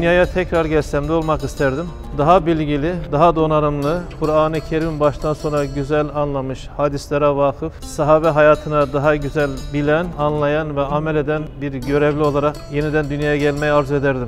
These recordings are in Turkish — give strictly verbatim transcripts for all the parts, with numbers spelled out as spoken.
dünyaya tekrar gelsem de olmak isterdim. Daha bilgili, daha donanımlı, Kur'an-ı Kerim baştan sona güzel anlamış, hadislere vakıf, sahabe hayatına daha güzel bilen, anlayan ve amel eden bir görevli olarak yeniden dünyaya gelmeyi arzu ederdim.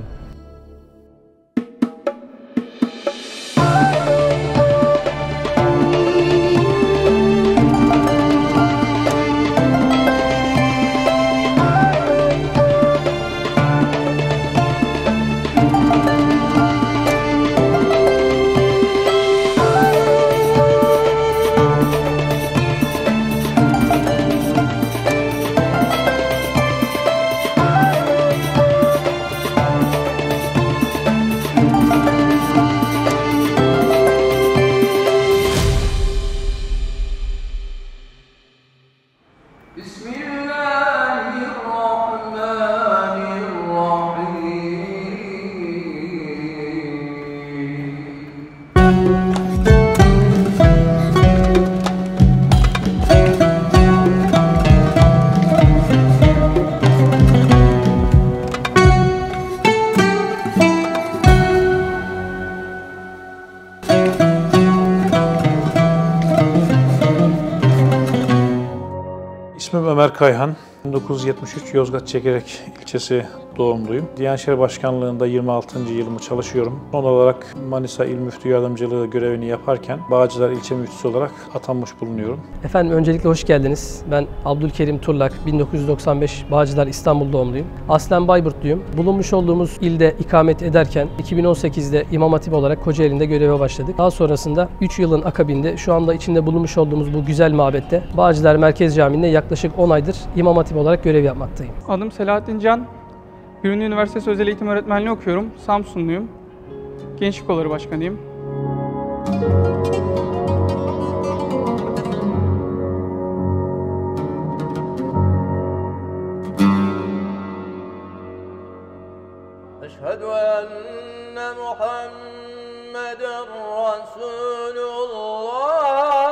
İsmim Ömer Kayhan. bin dokuz yüz yetmiş üç Yozgat Çekerek ilçesi doğumluyum. Diyanet İşleri Başkanlığı'nda yirmi altıncı yılımı çalışıyorum. Son olarak Manisa İl Müftü Yardımcılığı görevini yaparken Bağcılar İlçe Müftüsü olarak atanmış bulunuyorum. Efendim öncelikle hoş geldiniz. Ben Abdülkerim Turlak, bin dokuz yüz doksan beş Bağcılar İstanbul doğumluyum. Aslen Bayburtluyum. Bulunmuş olduğumuz ilde ikamet ederken iki bin on sekizde İmam Hatip olarak Kocaeli'nde göreve başladık. Daha sonrasında üç yılın akabinde şu anda içinde bulunmuş olduğumuz bu güzel mabette Bağcılar Merkez Camii'nde yaklaşık on aydır İmam Hatip olarak görev yapmaktayım. Adım Selahattin Can. Gürünlü Üniversitesi Özel Eğitim Öğretmenliği okuyorum. Samsunluyum. Gençlik Kolları Başkanıyım. Eşhedü enne Muhammeden Resulullah.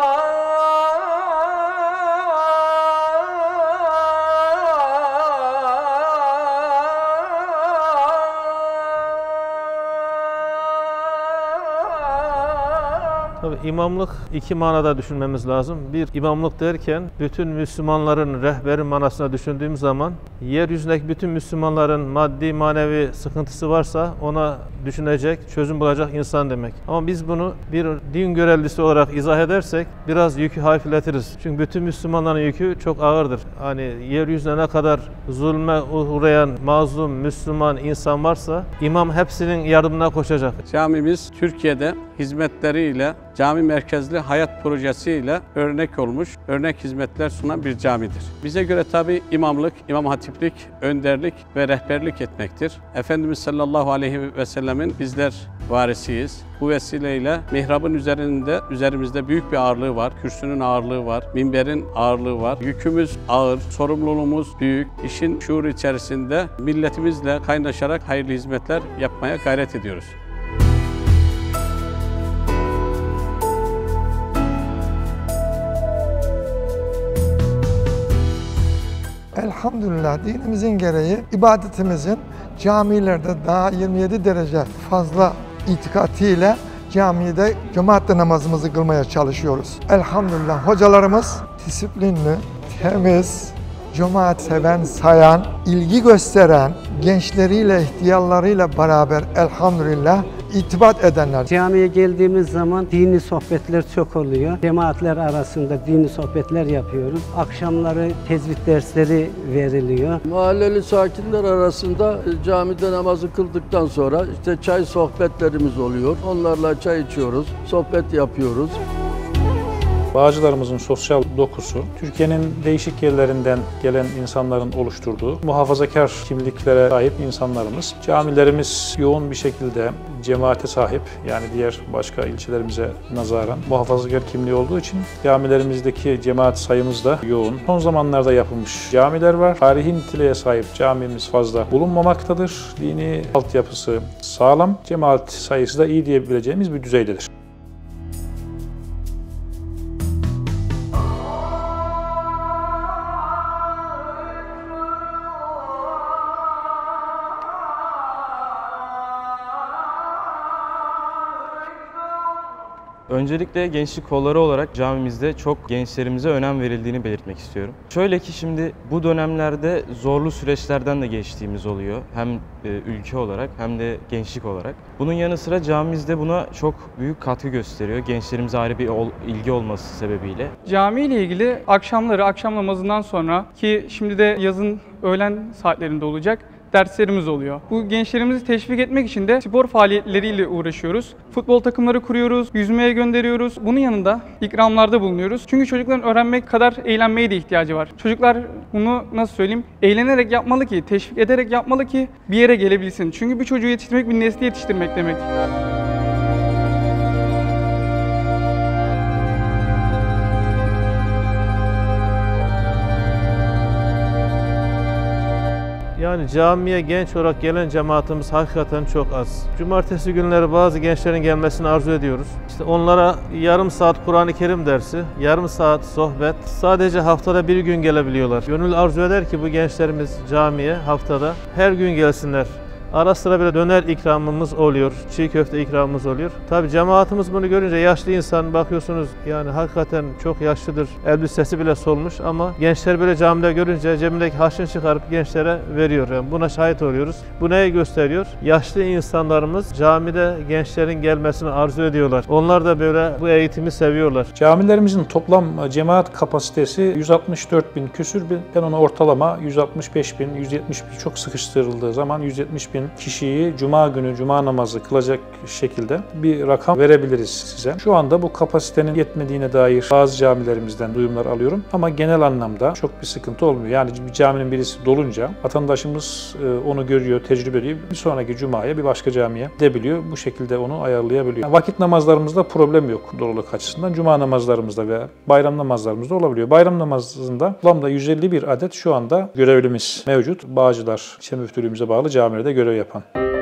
Tabii imamlık iki manada düşünmemiz lazım. Bir, imamlık derken bütün Müslümanların rehberi manasına düşündüğüm zaman yeryüzündeki bütün Müslümanların maddi manevi sıkıntısı varsa ona düşünecek, çözüm bulacak insan demek. Ama biz bunu bir din görevlisi olarak izah edersek biraz yükü hafifletiriz. Çünkü bütün Müslümanların yükü çok ağırdır. Hani yeryüzüne ne kadar zulme uğrayan mazlum Müslüman insan varsa imam hepsinin yardımına koşacak. Camimiz Türkiye'de hizmetleriyle, cami merkezli hayat projesiyle örnek olmuş, örnek hizmetler sunan bir camidir. Bize göre tabi imamlık, imam hatiplik, önderlik ve rehberlik etmektir. Efendimiz sallallahu aleyhi ve sellemin bizler varisiyiz. Bu vesileyle mihrabın üzerinde, üzerimizde büyük bir ağırlığı var. Kürsünün ağırlığı var, minberin ağırlığı var. Yükümüz ağır, sorumluluğumuz büyük. İşin şuuru içerisinde milletimizle kaynaşarak hayırlı hizmetler yapmaya gayret ediyoruz. Elhamdülillah dinimizin gereği ibadetimizin camilerde daha yirmi yedi derece fazla itikatiyle camide cemaatle namazımızı kılmaya çalışıyoruz. Elhamdülillah hocalarımız disiplinli, temiz, cemaat seven, sayan, ilgi gösteren, gençleriyle, ihtiyarlarıyla beraber elhamdülillah itibat edenler. Camiye geldiğimiz zaman dini sohbetler çok oluyor. Cemaatler arasında dini sohbetler yapıyoruz. Akşamları tezvih dersleri veriliyor. Mahalleli sakinler arasında camide namazı kıldıktan sonra işte çay sohbetlerimiz oluyor. Onlarla çay içiyoruz, sohbet yapıyoruz. Bağcılarımızın sosyal dokusu, Türkiye'nin değişik yerlerinden gelen insanların oluşturduğu muhafazakar kimliklere sahip insanlarımız. Camilerimiz yoğun bir şekilde cemaate sahip, yani diğer başka ilçelerimize nazaran muhafazakar kimliği olduğu için camilerimizdeki cemaat sayımız da yoğun. Son zamanlarda yapılmış camiler var. Tarihi niteliğe sahip camimiz fazla bulunmamaktadır. Dini altyapısı sağlam, cemaat sayısı da iyi diyebileceğimiz bir düzeydedir. Öncelikle gençlik kolları olarak camimizde çok gençlerimize önem verildiğini belirtmek istiyorum. Şöyle ki şimdi bu dönemlerde zorlu süreçlerden de geçtiğimiz oluyor. Hem e, ülke olarak hem de gençlik olarak. Bunun yanı sıra camimizde buna çok büyük katkı gösteriyor. Gençlerimize ayrı bir ol, ilgi olması sebebiyle. Cami ile ilgili akşamları, akşam namazından sonra ki şimdi de yazın öğlen saatlerinde olacak derslerimiz oluyor. Bu gençlerimizi teşvik etmek için de spor faaliyetleriyle uğraşıyoruz. Futbol takımları kuruyoruz, yüzmeye gönderiyoruz. Bunun yanında ikramlarda bulunuyoruz. Çünkü çocukların öğrenmek kadar eğlenmeye de ihtiyacı var. Çocuklar bunu nasıl söyleyeyim, eğlenerek yapmalı ki, teşvik ederek yapmalı ki bir yere gelebilsin. Çünkü bir çocuğu yetiştirmek bir nesli yetiştirmek demek. Yani camiye genç olarak gelen cemaatimiz hakikaten çok az. Cumartesi günleri bazı gençlerin gelmesini arzu ediyoruz. İşte onlara yarım saat Kur'an-ı Kerim dersi, yarım saat sohbet, sadece haftada bir gün gelebiliyorlar. Gönül arzu eder ki bu gençlerimiz camiye haftada her gün gelsinler. Ara sıra bile döner ikramımız oluyor, çiğ köfte ikramımız oluyor. Tabii cemaatimiz bunu görünce yaşlı insan bakıyorsunuz yani hakikaten çok yaşlıdır, elbisesi bile solmuş ama gençler böyle camide görünce cebindeki harçlığını çıkarıp gençlere veriyor. Yani buna şahit oluyoruz. Bu neyi gösteriyor? Yaşlı insanlarımız camide gençlerin gelmesini arzu ediyorlar. Onlar da böyle bu eğitimi seviyorlar. Camilerimizin toplam cemaat kapasitesi yüz altmış dört bin küsür bin. Ben ona ortalama yüz altmış beş bin, yüz yetmiş bin çok sıkıştırıldığı zaman yüz yetmiş bin kişiyi cuma günü cuma namazı kılacak şekilde bir rakam verebiliriz size. Şu anda bu kapasitenin yetmediğine dair bazı camilerimizden duyumlar alıyorum ama genel anlamda çok bir sıkıntı olmuyor. Yani bir caminin birisi dolunca vatandaşımız onu görüyor, tecrübe ediyor. Bir sonraki cumaya bir başka camiye gidebiliyor. Bu şekilde onu ayarlayabiliyor. Yani vakit namazlarımızda problem yok doluluk açısından. Cuma namazlarımızda ve bayram namazlarımızda olabiliyor. Bayram namazında toplamda yüz elli bir adet şu anda görevlimiz mevcut. Bağcılar İlçe Müftülüğümüze bağlı camilerde görev yapan.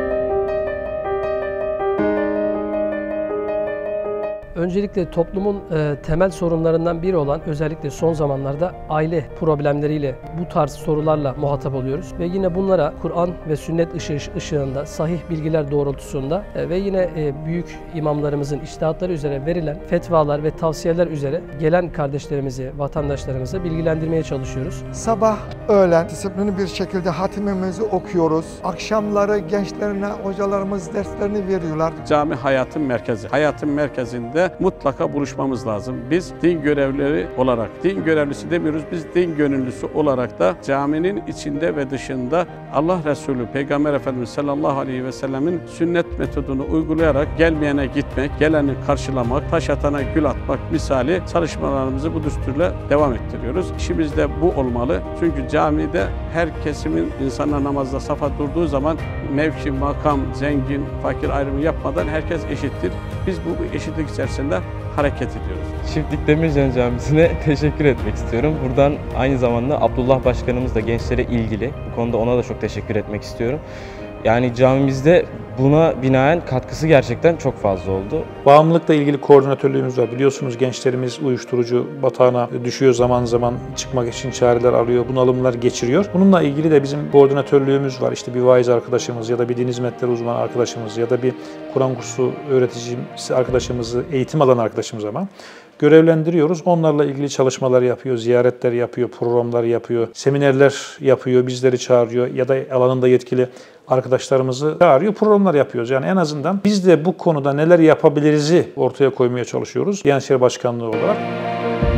Öncelikle toplumun e, temel sorunlarından biri olan özellikle son zamanlarda aile problemleriyle bu tarz sorularla muhatap oluyoruz. Ve yine bunlara Kur'an ve sünnet ışığı, ışığında sahih bilgiler doğrultusunda e, ve yine e, büyük imamlarımızın içtihatları üzere verilen fetvalar ve tavsiyeler üzere gelen kardeşlerimizi, vatandaşlarımızı bilgilendirmeye çalışıyoruz. Sabah, öğlen disiplinli bir şekilde hatimimizi okuyoruz. Akşamları gençlerine hocalarımız derslerini veriyorlar. Cami hayatın merkezi. Hayatın merkezinde mutlaka buluşmamız lazım. Biz din görevlileri olarak, din görevlisi demiyoruz, biz din gönüllüsü olarak da caminin içinde ve dışında Allah Resulü Peygamber Efendimiz sallallahu aleyhi ve sellemin sünnet metodunu uygulayarak gelmeyene gitmek, geleni karşılamak, taş atana gül atmak misali çalışmalarımızı bu düsturla devam ettiriyoruz. İşimiz de bu olmalı. Çünkü camide her kesimin insanlar namazda safa durduğu zaman mevki, makam, zengin, fakir ayrımı yapmadan herkes eşittir. Biz bu eşitlik içerisinde hareket ediyoruz. Çiftlik Demircan Camisi'ne teşekkür etmek istiyorum. Buradan aynı zamanda Abdullah Başkanımız da gençlere ilgili. Bu konuda ona da çok teşekkür etmek istiyorum. Yani camimizde buna binaen katkısı gerçekten çok fazla oldu. Bağımlılıkla ilgili koordinatörlüğümüz var. Biliyorsunuz gençlerimiz uyuşturucu batağına düşüyor, zaman zaman çıkmak için çareler arıyor, bunalımlar geçiriyor. Bununla ilgili de bizim koordinatörlüğümüz var. İşte bir vaiz arkadaşımız ya da bir din hizmetleri uzmanı arkadaşımız ya da bir Kur'an kursu öğreticisi arkadaşımızı, eğitim alan arkadaşımız ama görevlendiriyoruz. Onlarla ilgili çalışmalar yapıyor, ziyaretler yapıyor, programlar yapıyor, seminerler yapıyor, bizleri çağırıyor ya da alanında yetkili arkadaşlarımızı çağırıyor, programlar yapıyoruz. Yani en azından biz de bu konuda neler yapabiliriz'i ortaya koymaya çalışıyoruz Diyanet İşleri Başkanlığı olarak.